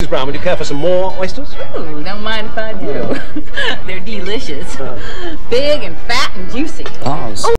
Mrs. Brown, would you care for some more oysters? Ooh, don't mind if I do. They're delicious. Big and fat and juicy. Pause.